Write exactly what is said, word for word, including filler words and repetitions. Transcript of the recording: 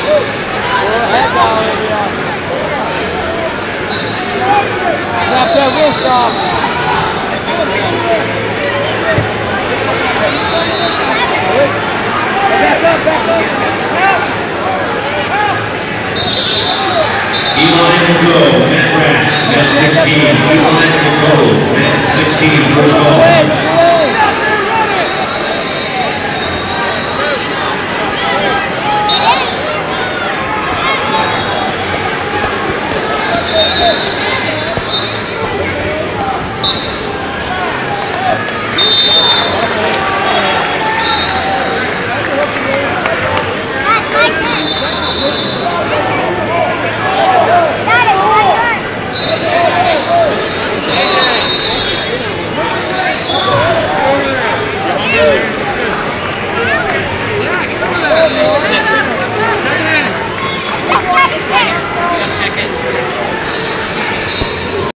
Head down, Olivia. Snap their wrist off. Back up, back up. E-line will go, net rats, net sixteen. E-line will go, net sixteen, first ball.